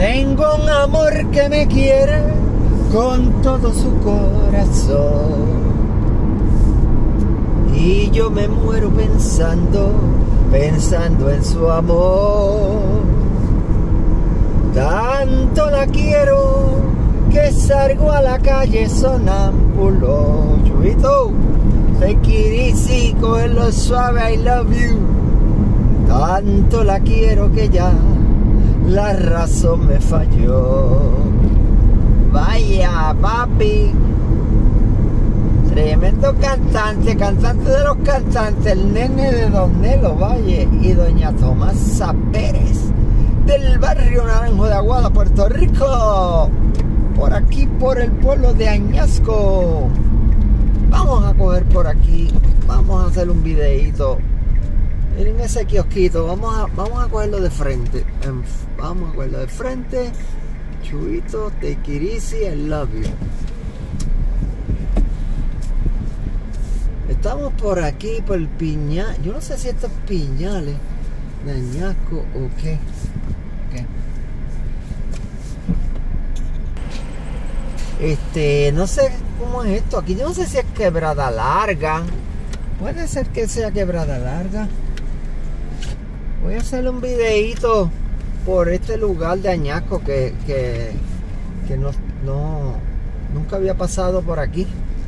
Tengo un amor que me quiere con todo su corazón. Y yo me muero pensando en su amor. Tanto la quiero que salgo a la calle sonámbulo. Chubito, take it easy, cógelo suave, I love you. Tanto la quiero que ya la razón me falló. Vaya, papi. Tremendo cantante, cantante de los cantantes, el nene de Don Nelo Valle y doña Tomasa Pérez, del barrio Naranjo de Aguada, Puerto Rico. Por aquí, por el pueblo de Añasco. Vamos a coger por aquí, vamos a hacer un videito. Miren ese kiosquito, vamos a cogerlo de frente. Vamos a cogerlo de frente. Chubito, take it easy, I love you. Estamos por aquí, por el Piñal. Yo no sé si estos Piñales de Añasco o qué. No sé cómo es esto. Aquí yo no sé si es Quebrada Larga. Puede ser que sea Quebrada Larga. Voy a hacer un videito por este lugar de Añasco que nunca había pasado por aquí.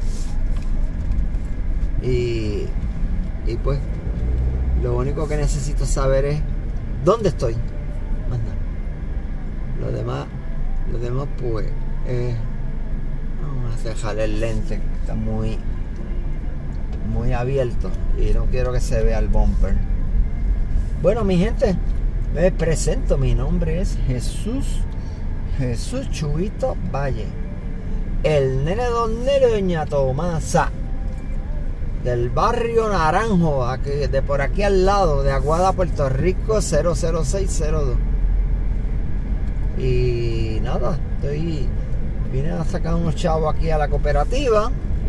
Y pues lo único que necesito saber es dónde estoy. Más nada. Lo demás pues vamos a dejar el lente, está muy abierto y no quiero que se vea el bumper. Bueno, mi gente, me presento, mi nombre es Jesús Chubito Valle, el nene de Don Nelo y doña Tomasa, del barrio Naranjo, de por aquí al lado, de Aguada, Puerto Rico, 00602. Y nada, vine a sacar unos chavos aquí a la cooperativa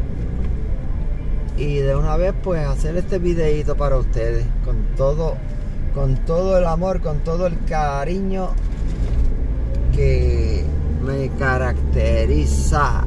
y de una vez pues hacer este videito para ustedes, con todo el amor, con todo el cariño que me caracteriza.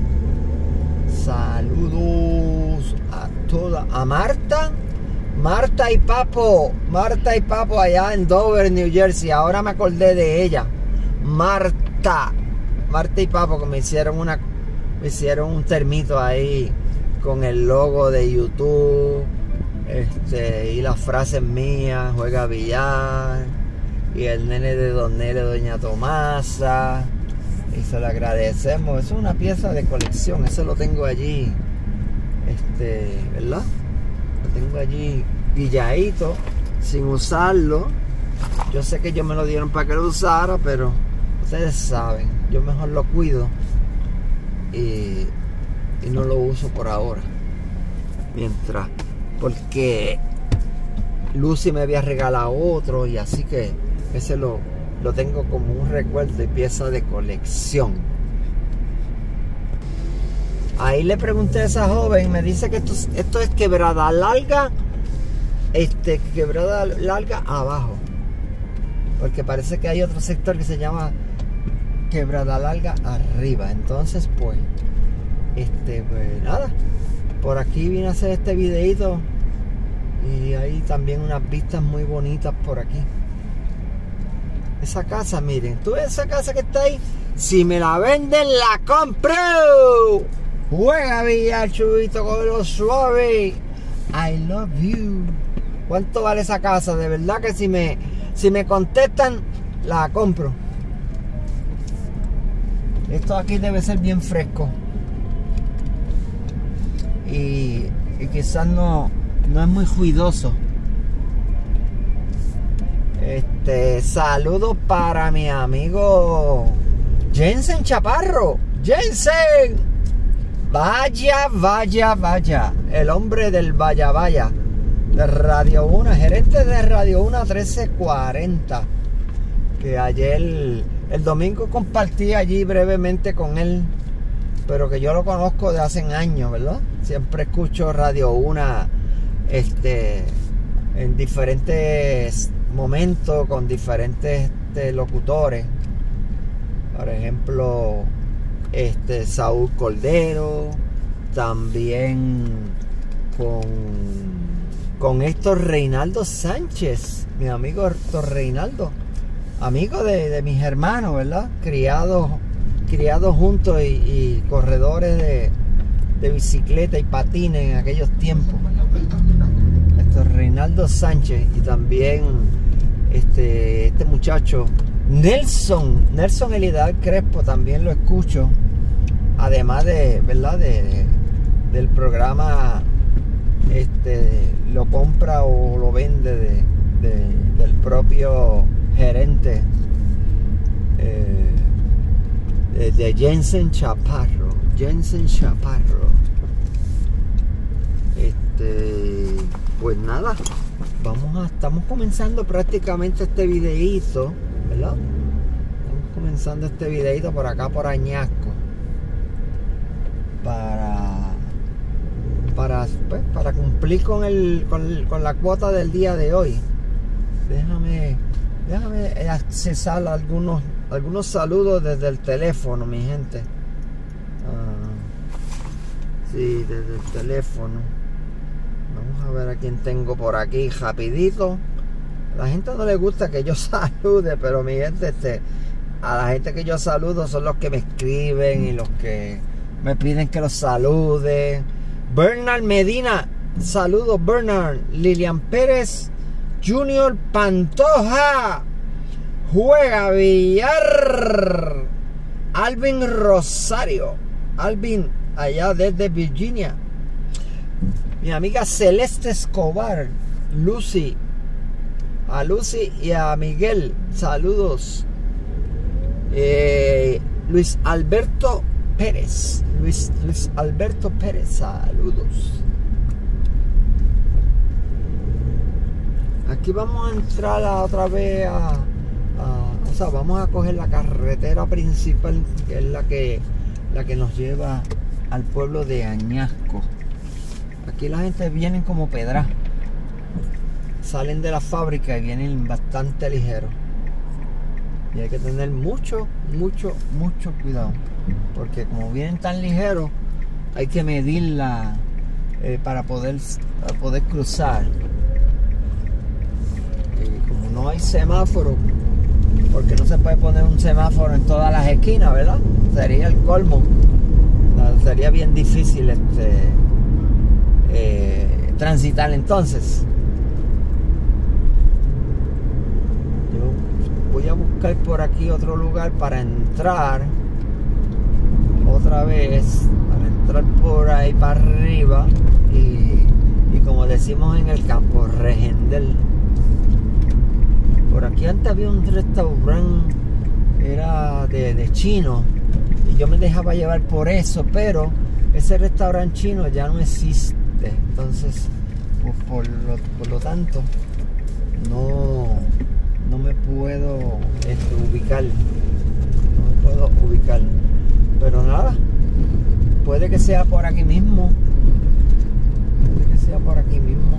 Saludos a Marta y Papo allá en Dover, New Jersey. Ahora me acordé de ella. Marta y Papo, que me hicieron un termito ahí con el logo de YouTube, y las frases mías, juega billar, y el nene de Don Nelo, doña Tomasa, y se lo agradecemos. Es una pieza de colección, eso lo tengo allí, ¿verdad? Lo tengo allí guilladito, sin usarlo. Yo sé que ellos me lo dieron para que lo usara, pero ustedes saben, yo mejor lo cuido y no lo uso por ahora, porque Lucy me había regalado otro, y así que ese lo tengo como un recuerdo y pieza de colección. Ahí le pregunté a esa joven, me dice que esto es Quebrada Larga, Quebrada Larga abajo, porque parece que hay otro sector que se llama Quebrada Larga arriba. Entonces pues nada, por aquí vine a hacer este videito, y hay también unas vistas muy bonitas por aquí. Esa casa, miren, tú ves esa casa que está ahí, si me la venden la compro. Juega billar, Chubito, con lo suave, I love you. ¿Cuánto vale esa casa? De verdad que si me contestan, la compro. Esto aquí debe ser bien fresco, y quizás no es muy ruidoso. Saludos para mi amigo Jensen Chaparro. Jensen, vaya, el hombre del vaya de Radio 1, gerente de Radio 1 1340, que ayer, el domingo, compartí allí brevemente con él, pero que yo lo conozco de hace años, ¿verdad? Siempre escucho Radio 1 en diferentes momentos, con diferentes locutores, Por ejemplo, Saúl Cordero, también con Héctor Reinaldo Sánchez, mi amigo Héctor Reinaldo, amigo de mis hermanos, ¿verdad? Criados juntos y corredores de bicicleta y patines en aquellos tiempos. Héctor Reinaldo Sánchez y también este muchacho Nelson Elidad Crespo, también lo escucho, además de, ¿verdad? Del programa, lo compra o lo vende del propio gerente de Jensen Chaparro. Pues nada, estamos comenzando prácticamente este videíto, ¿verdad? Estamos comenzando este videíto por acá por Añasco para cumplir con la cuota del día de hoy. Déjame accesar algunos saludos desde el teléfono, mi gente. Sí, desde el teléfono. Vamos a ver a quién tengo por aquí rapidito. A la gente no le gusta que yo salude, pero mi gente, a la gente que yo saludo son los que me escriben y los que me piden que los salude. Bernard Medina, saludos Bernard. Lilian Pérez, Junior Pantoja, juega billar. Alvin Rosario, Alvin allá desde Virginia. Mi amiga Celeste Escobar, Lucy, a Lucy y a Miguel, saludos. Luis Alberto Pérez, Luis Alberto Pérez, saludos. Aquí vamos a entrar otra vez vamos a coger la carretera principal, que es la que nos lleva al pueblo de Añasco. Aquí la gente viene como pedra, salen de la fábrica y vienen bastante ligeros, y hay que tener mucho cuidado, porque como vienen tan ligeros hay que medirla para poder cruzar. Y como no hay semáforo, porque no se puede poner un semáforo en todas las esquinas, ¿verdad? Sería el colmo. Sería bien difícil transitar entonces. Yo voy a buscar por aquí otro lugar para entrar otra vez, para entrar por ahí para arriba y como decimos en el campo, regender. Por aquí antes había un restaurante, era de chino, y yo me dejaba llevar por eso, pero ese restaurante chino ya no existe. Entonces, pues por lo tanto, no me puedo ubicar. No me puedo ubicar. Pero nada, puede que sea por aquí mismo. Puede que sea por aquí mismo.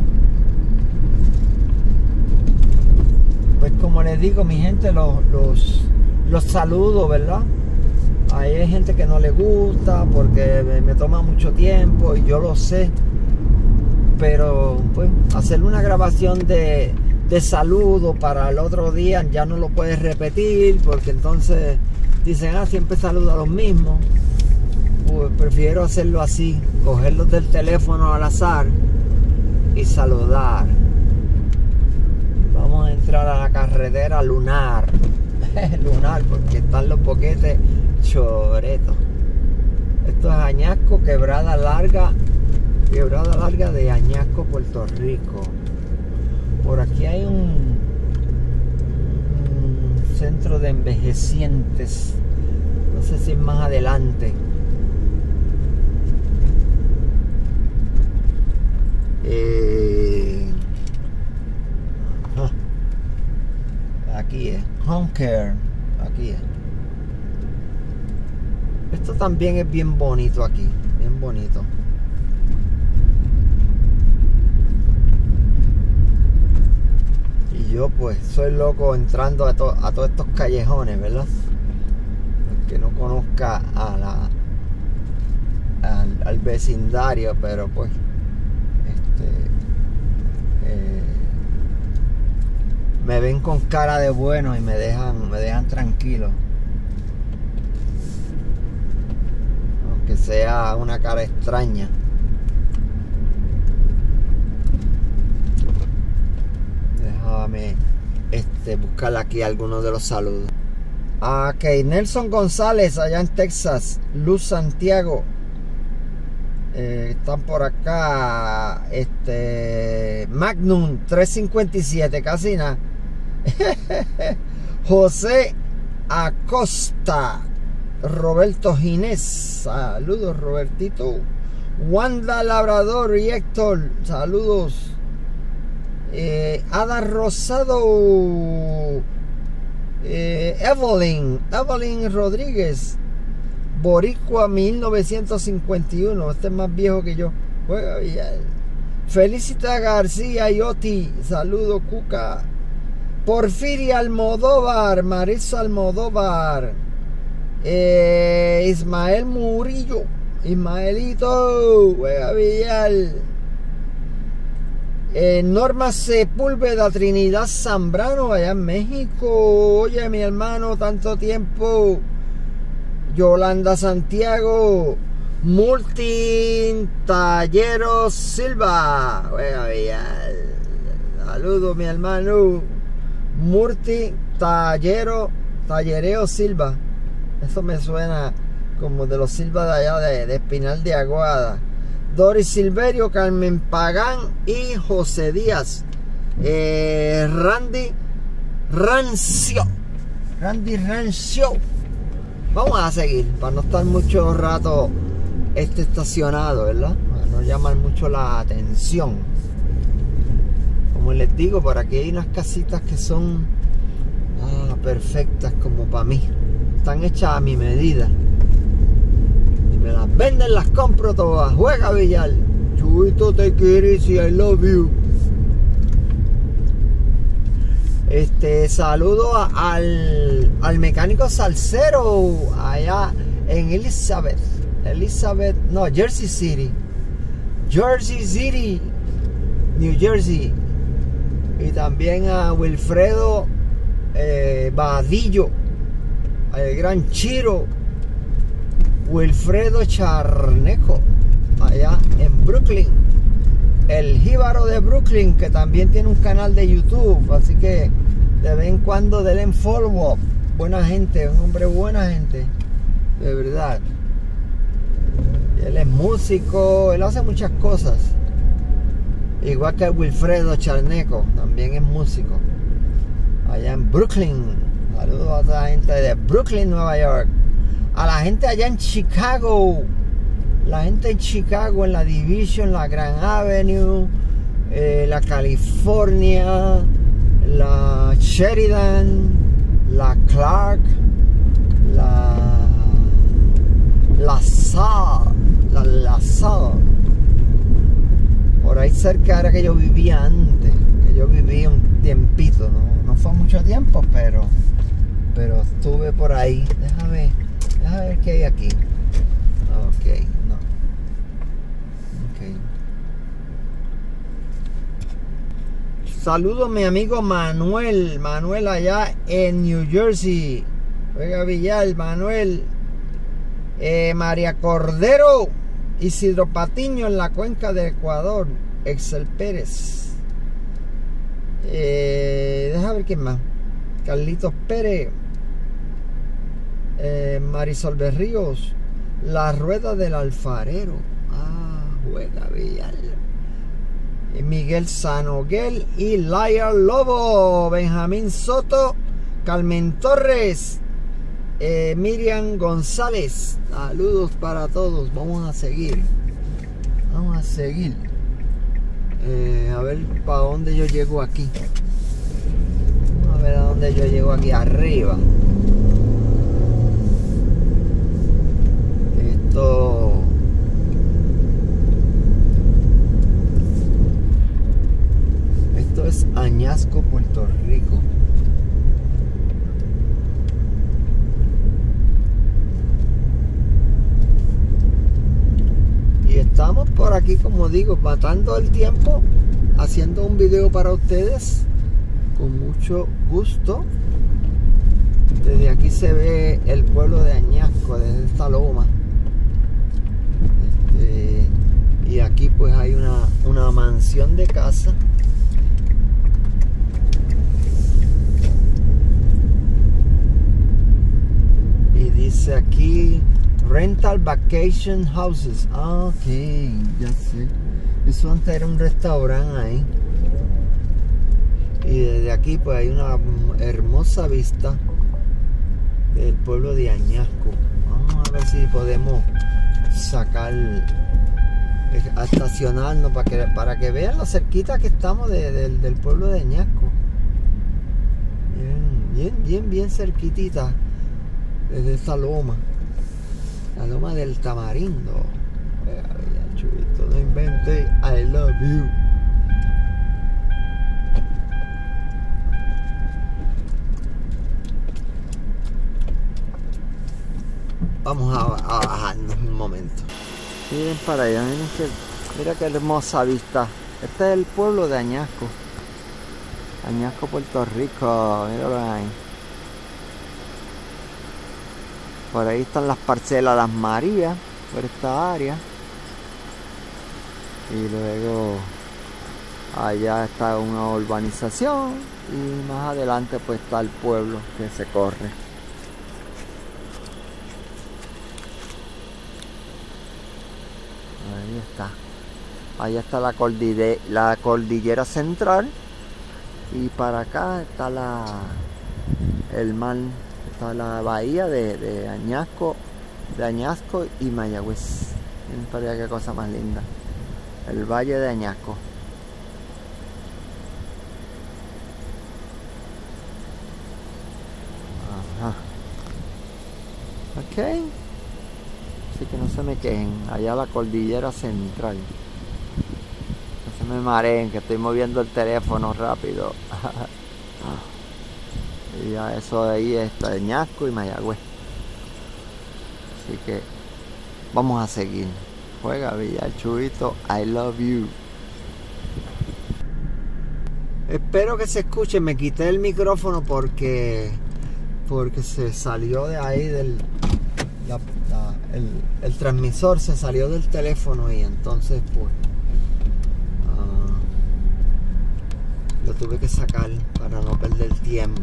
Pues como les digo, mi gente, los saludo, ¿verdad? Hay gente que no le gusta porque me toma mucho tiempo y yo lo sé. Pero pues hacer una grabación de saludo para el otro día ya no lo puedes repetir, porque entonces dicen, siempre saludo a los mismos. Pues prefiero hacerlo así, cogerlos del teléfono al azar y saludar. Vamos a entrar a la carretera lunar. Lunar, porque están los boquetes choretos. Esto es Añasco, quebrada larga de Añasco, Puerto Rico. Por aquí hay un centro de envejecientes, no sé si es más adelante. Aquí es Home Care, aquí es. Esto también es bien bonito aquí, bien bonito. Y yo pues soy loco entrando a todos estos callejones, ¿verdad? que no conozca al vecindario, pero pues me ven con cara de bueno y me dejan tranquilo, aunque sea una cara extraña. Déjame buscar aquí algunos de los saludos. Ok, Nelson González allá en Texas, Luz Santiago, están por acá. Magnum 357, casi nada. José Acosta, Roberto Ginés, saludos Robertito. Wanda Labrador y Héctor, saludos. Ada Rosado, Evelyn Rodríguez, Boricua 1951, este es más viejo que yo. Felicita García Yoti, saludo Cuca. Porfiria Almodóvar, Marisa Almodóvar, Ismael Murillo, Ismaelito, juega Villal. Norma Sepúlveda, Trinidad Zambrano, allá en México. Oye, mi hermano, tanto tiempo. Yolanda Santiago, Multin Talleros Silva, saludos mi hermano Murti Tallereo Silva. Eso me suena como de los Silva de allá de Espinal de Aguada. Doris Silverio, Carmen Pagán y José Díaz. Randy Rancio. Vamos a seguir para no estar mucho rato estacionado, ¿verdad? Para no llamar mucho la atención. Como les digo, por aquí hay unas casitas que son perfectas como para mí. Están hechas a mi medida. Si me las venden, las compro todas. Juega Villal. Chuito, te quieres y I love you. Saludo al mecánico salsero allá en Jersey City, New Jersey. Y también a Wilfredo Vadillo, el gran Chiro, Wilfredo Charneco, allá en Brooklyn. El jíbaro de Brooklyn, que también tiene un canal de YouTube, así que de vez en cuando denle follow up. Buena gente, un hombre buena gente, de verdad. Él es músico, él hace muchas cosas, igual que Wilfredo Charneco, también es músico allá en Brooklyn. Saludos a toda la gente de Brooklyn, Nueva York. A la gente allá en Chicago, la gente en Chicago, en la Division, la Grand Avenue, la California, la Sheridan, la Clark, la Salle, por ahí cerca era que yo vivía antes, que yo viví un tiempito, no fue mucho tiempo, pero estuve por ahí. Déjame ver qué hay aquí. Ok, no. Ok. Saludo a mi amigo Manuel allá en New Jersey. Oiga Villal, Manuel. María Cordero, Isidro Patiño en la cuenca del Ecuador, Excel Pérez. Deja ver quién más. Carlitos Pérez, Marisol Berríos, La Rueda del Alfarero. Juega Villal. Miguel Sanoguel y Liar Lobo, Benjamín Soto, Carmen Torres, Miriam González. Saludos para todos. Vamos a seguir. A ver para dónde yo llego aquí. Vamos a ver a dónde yo llego aquí arriba. Esto es Añasco, Puerto Rico. por aquí, como digo, matando el tiempo, haciendo un video para ustedes con mucho gusto. Desde aquí se ve el pueblo de Añasco, desde esta loma. Y aquí pues hay una mansión de casa. Y dice aquí Rental Vacation Houses. Ah, ok, ya sé. Eso antes era un restaurante ahí. Y desde aquí pues hay una hermosa vista del pueblo de Añasco. Vamos a ver si podemos sacar, a estacionarnos para que vean lo cerquita que estamos del pueblo de Añasco. Bien cerquitita desde esta loma, la loma del Tamarindo. Chulito, no invente, I love you. Vamos a bajarnos un momento. Miren para allá, mira qué hermosa vista. Este es el pueblo de Añasco. Añasco, Puerto Rico. Míralo ahí. Por ahí están las parcelas Las Marías, por esta área. Y luego allá está una urbanización. Y más adelante pues está el pueblo que se corre. Ahí está. Allá está la cordillera central. Y para acá está el mar. Está la bahía de Añasco y Mayagüez. Miren para allá qué cosa más linda. El valle de Añasco. Ajá. Ok. Así que no se me quejen. Allá la cordillera central. No se me mareen, que estoy moviendo el teléfono rápido. Y ya eso de ahí está Añasco y Mayagüez. Así que vamos a seguir. Juega Villa Chubito, I love you. Espero que se escuche. Me quité el micrófono porque se salió de ahí el transmisor se salió del teléfono y entonces pues lo tuve que sacar para no perder tiempo.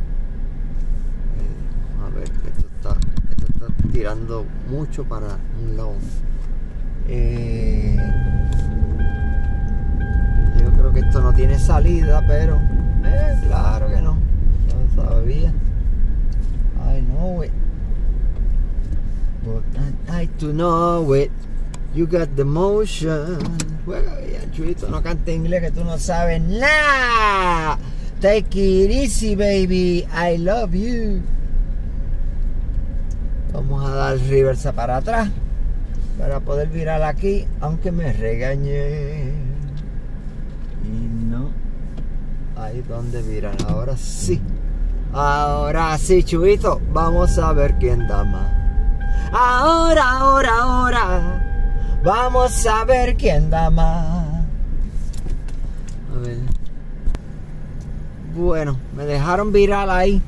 A ver, esto está tirando mucho para un lado. Yo creo que esto no tiene salida, pero claro que no. No sabía. I know it, but I like to know it. You got the motion. Juega bien, Chulito, no cante inglés que tú no sabes nada. Take it easy, baby. I love you. Vamos a dar reversa para atrás para poder virar aquí, aunque me regañé. Y no. Ahí donde viran. Ahora sí. Ahora sí, Chubito. Vamos a ver quién da más. Ahora. Vamos a ver quién da más. A ver. Bueno, me dejaron virar ahí.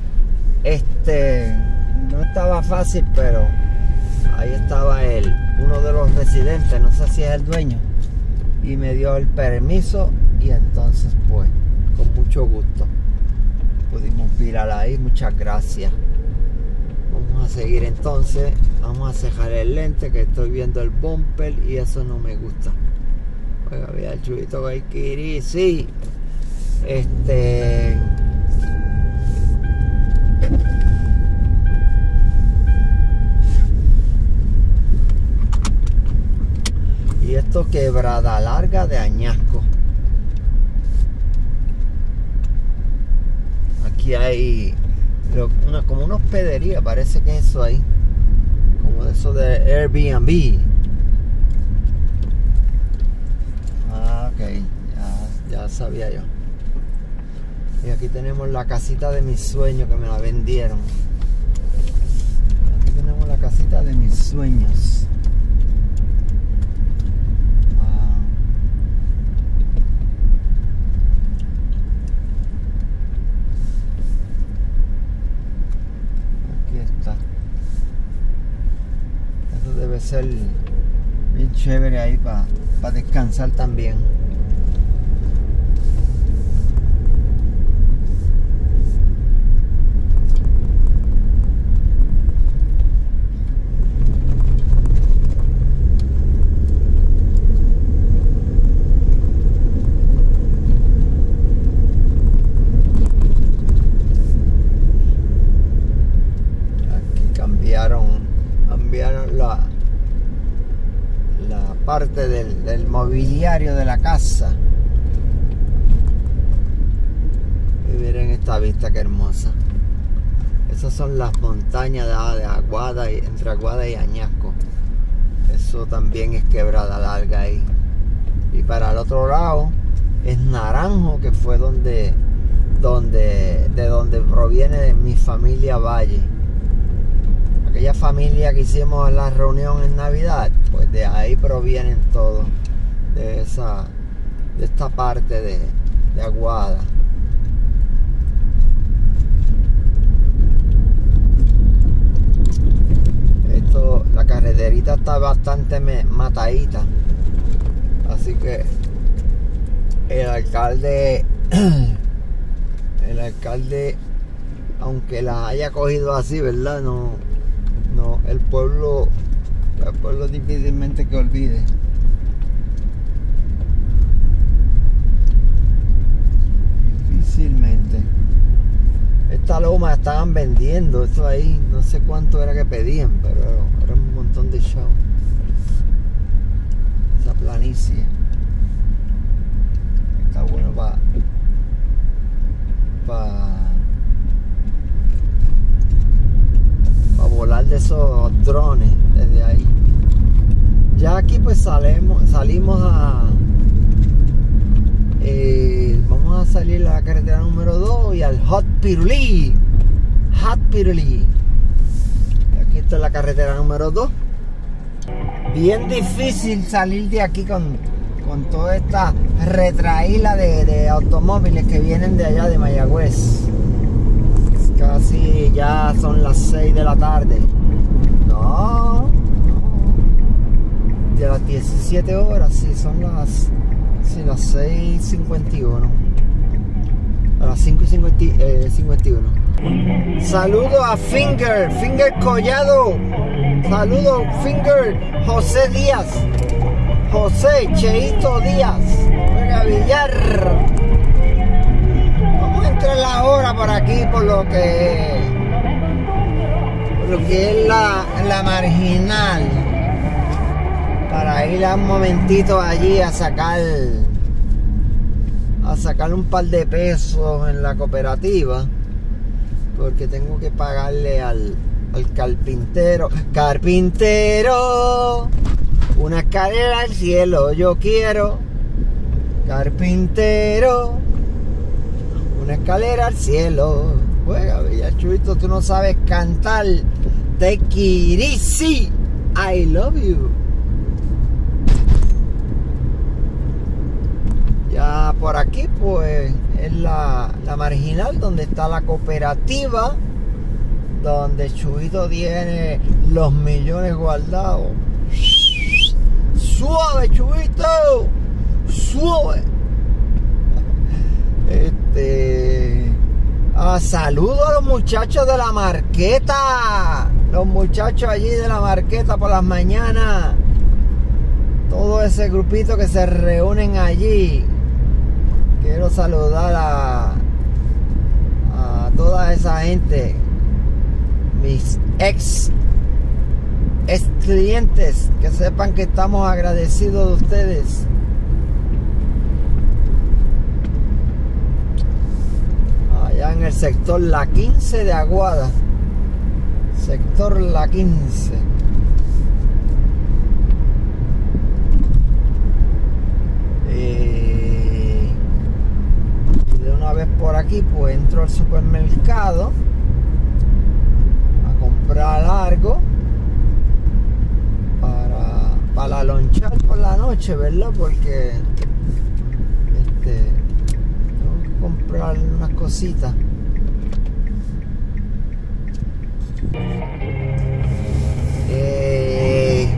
No estaba fácil, pero ahí estaba uno de los residentes, no sé si es el dueño, y me dio el permiso y entonces pues con mucho gusto pudimos virar ahí. Muchas gracias. Vamos a seguir entonces. Vamos a cejar el lente que estoy viendo el bumper y eso no me gusta. Oiga, vea el Chubito Guayquiri. Sí. Y esto Quebrada Larga de Añasco. Aquí hay como una hospedería, parece que es eso ahí, como de eso de Airbnb. Ah, ok, ya sabía yo. Y aquí tenemos la casita de mis sueños que me la vendieron. Aquí tenemos la casita de mis sueños. ser bien chévere ahí para descansar también. Cambiaron la parte del mobiliario de la casa. Y miren esta vista que hermosa. Esas son las montañas de Aguada, entre Aguada y Añasco. Eso también es Quebrada Larga ahí. Y para el otro lado es Naranjo, que fue de donde proviene mi familia Valle. Aquella familia que hicimos en la reunión en Navidad, pues de ahí provienen todos, de esta parte de Aguada. La carreterita está bastante matadita, así que el alcalde, aunque la haya cogido así, ¿verdad? No, el pueblo difícilmente que olvide. Difícilmente. Esta loma estaban vendiendo, esto ahí, no sé cuánto era que pedían, pero era un montón de show. Esa planicie. Está bueno para volar de esos drones desde ahí. Ya aquí pues salimos vamos a salir a la carretera número 2 y al Hot Pirulí. Aquí está la carretera número 2. Bien difícil salir de aquí con toda esta retraíla de automóviles que vienen de allá de Mayagüez. Casi ya son las 6 de la tarde. No. De las 17 horas, sí, son las 6:51. A las 5:51. Saludo a Finger Collado. Saludo Finger José Díaz. José Cheito Díaz. Juega billar. Vamos a entrar la hora por aquí por lo que es la marginal, para ir a un momentito allí a sacar un par de pesos en la cooperativa, porque tengo que pagarle al carpintero. Carpintero, una escalera al cielo yo quiero. Carpintero, una escalera al cielo. Juega, bella Chuito, tú no sabes cantar. Take it easy, I love you. Ya por aquí pues es la marginal donde está la cooperativa, donde Chuito tiene los millones guardados. Suave, Chuito, suave. Saludo a los muchachos de la marqueta. Los muchachos allí de la marqueta por las mañanas. Todo ese grupito que se reúnen allí. Quiero saludar a toda esa gente. Mis ex clientes. Que sepan que estamos agradecidos de ustedes. Allá en el sector La 15 de Aguada. Sector La 15. Y de una vez por aquí pues entro al supermercado a comprar algo para lonchar por la noche, ¿verdad? Porque tengo que comprar unas cositas.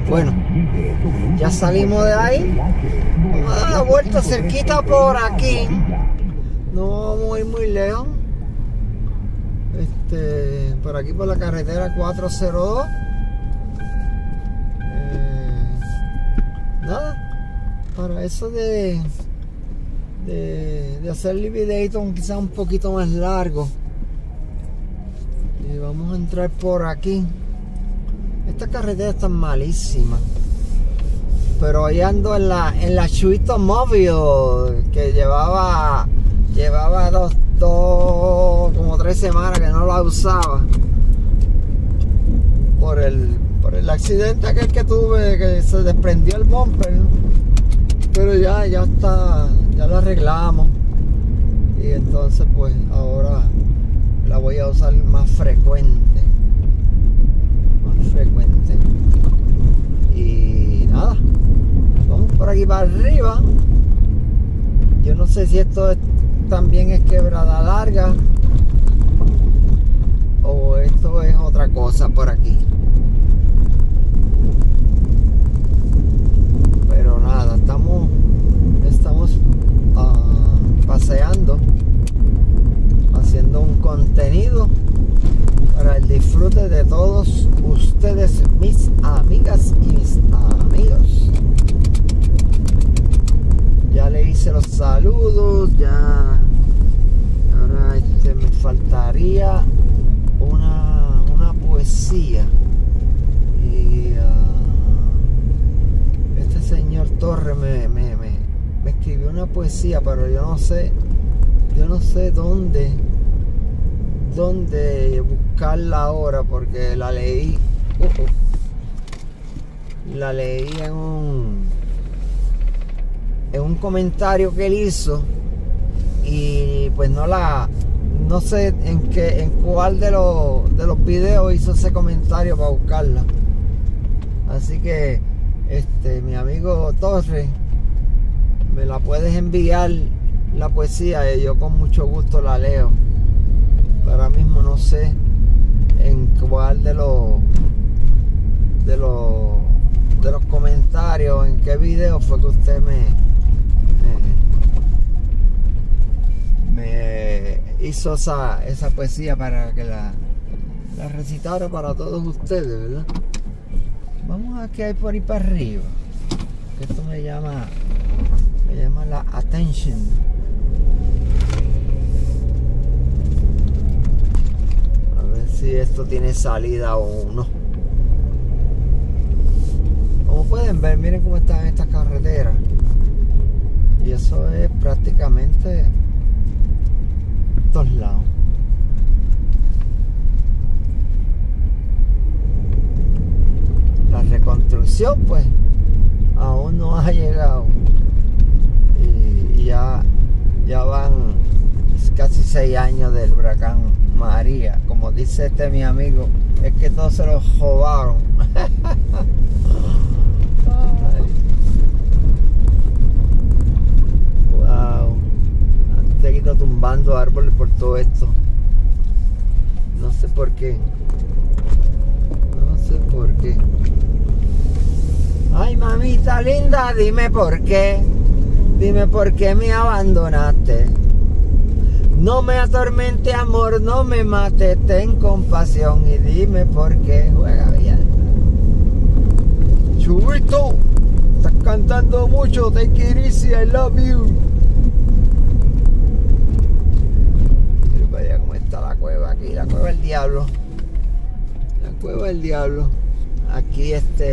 Bueno, ya salimos de ahí. Vamos a dar la vuelta cerquita por aquí. No vamos a ir muy lejos. Por aquí por la carretera 402. Nada, para eso de hacer el videito quizás un poquito más largo. Y vamos a entrar por aquí. Esta carretera está malísima, pero hoy ando en la Chuito Móvil, que llevaba como 3 semanas que no la usaba por el accidente aquel que tuve, que se desprendió el bumper, ¿no? Pero ya está, ya lo arreglamos, y entonces pues ahora la voy a usar más frecuente. Y nada, vamos por aquí para arriba. Yo no sé si esto también es quebrada larga o esto es otra cosa por aquí, pero nada, estamos paseando, haciendo un contenido para el disfrute de todos ustedes, mis amigas y mis amigos. Ya le hice los saludos, ya. Ahora me faltaría una poesía. Y este señor Torres me escribió una poesía, pero yo no sé dónde buscarla ahora, porque la leí en un comentario que él hizo, y pues no sé en cuál de los videos hizo ese comentario para buscarla. Así que mi amigo Torres, me la puedes enviar la poesía y yo con mucho gusto la leo. Ahora mismo no sé en cuál de los comentarios, en qué video fue que usted me hizo esa poesía para que la recitara para todos ustedes, ¿verdad? Vamos a que hay por ahí para arriba, que esto me llama la atención. Si esto tiene salida o no. Como pueden ver, miren cómo están estas carreteras, y eso es prácticamente todos lados. La reconstrucción pues aún no ha llegado, y ya van casi 6 años del huracán María. Como dice mi amigo, es que todos se los robaron. Wow, han seguido tumbando árboles por todo esto. No sé por qué. Ay, mamita linda, dime por qué me abandonaste. No me atormente, amor, no me mate, ten compasión y dime por qué. Juega bien. Chubito, estás cantando mucho. Take it easy, I love you. Mira para allá cómo está la cueva aquí, la cueva del diablo. La cueva del diablo. Aquí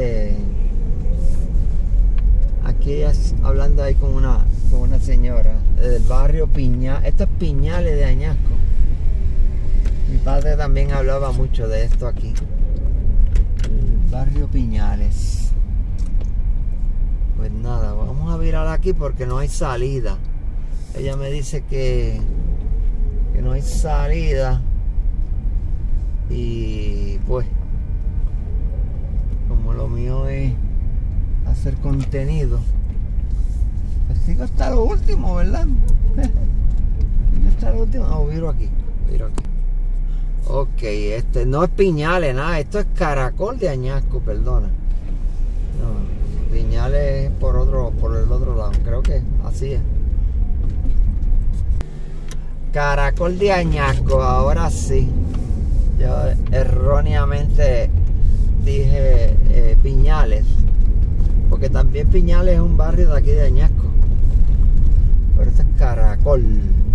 aquí es hablando ahí con una señora del barrio Piñales. Esto es Piñales de Añasco. Mi padre también hablaba mucho de esto aquí, el barrio Piñales. Pues nada, vamos a virar aquí porque no hay salida. Ella me dice que no hay salida, y pues como lo mío es hacer contenido, pues sigo hasta lo último, ¿verdad? Hasta lo último. No, viro aquí. Ok, no es Piñales, nada, esto es Caracol de Añasco, perdona. No, Piñales por el otro lado, creo que así es. Caracol de Añasco, ahora sí. Yo erróneamente dije Piñales, porque también Piñales es un barrio de aquí de Añasco, pero este es Caracol.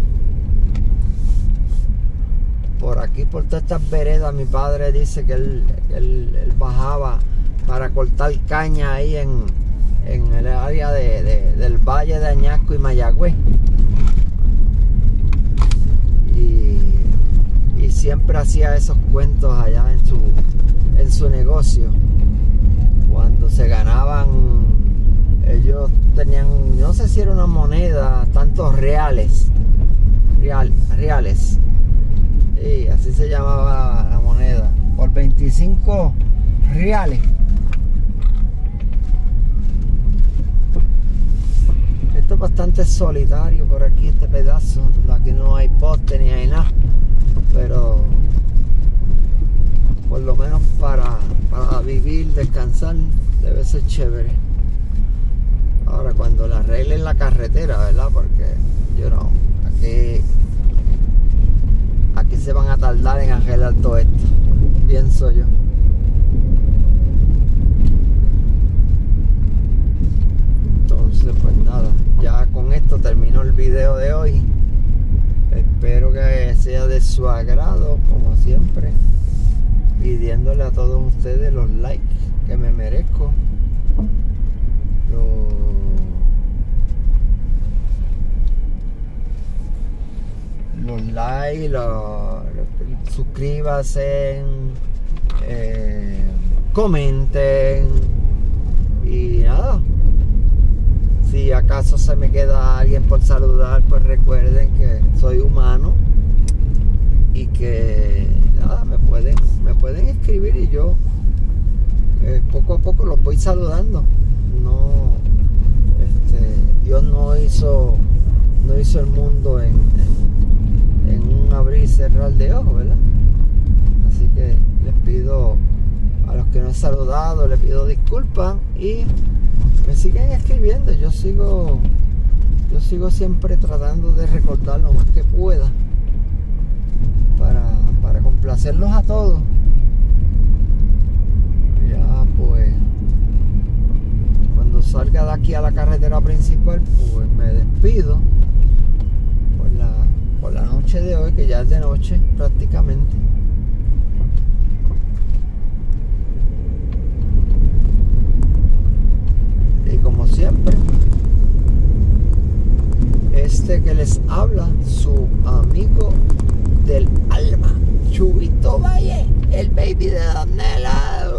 Por aquí, por todas estas veredas, mi padre dice que él bajaba para cortar caña ahí en el área del Valle de Añasco y Mayagüez. Y siempre hacía esos cuentos allá en su negocio. Cuando se ganaban, ellos tenían, no sé si era una moneda, tantos reales. Sí, así se llamaba la moneda. Por 25 reales. Esto es bastante solitario por aquí, este pedazo. Aquí no hay poste ni hay nada. Pero por lo menos para vivir, descansar, debe ser chévere. Ahora cuando le arreglen la carretera, ¿verdad? Porque yo no, aquí se van a tardar en arreglar todo esto, pienso yo. Entonces pues nada, ya con esto termino el video de hoy. Espero que sea de su agrado, como siempre, pidiéndole a todos ustedes los likes que me merezco, los likes, suscríbanse, comenten y nada. Si acaso se me queda alguien por saludar, pues recuerden que soy humano y que nada, me pueden escribir y yo poco a poco los voy saludando. No, Dios no hizo el mundo en un abrir y cerrar de ojos, ¿verdad? Así que les pido a los que no he saludado, les pido disculpas y me siguen escribiendo. Yo sigo siempre tratando de recordar lo más que pueda para complacerlos a todos. Ya pues cuando salga de aquí a la carretera principal, pues me despido por la noche de hoy, que ya es de noche prácticamente. Y como siempre, que les habla, su amigo del alma, Chubito Valle, el baby de Donela.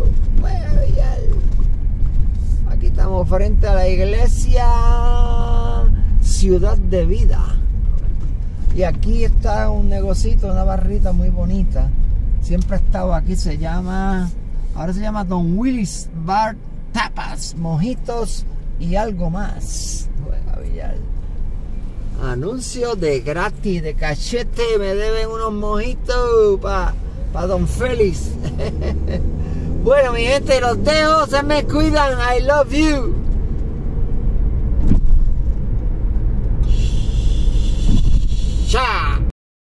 Aquí estamos frente a la iglesia Ciudad de Vida. Y aquí está un negocito, una barrita muy bonita. Siempre ha estado aquí, ahora se llama Don Willis Bar Tapas, mojitos y algo más. Anuncio de gratis, de cachete, me deben unos mojitos para Don Félix. Bueno, mi gente, los dejo, se me cuidan, I love you.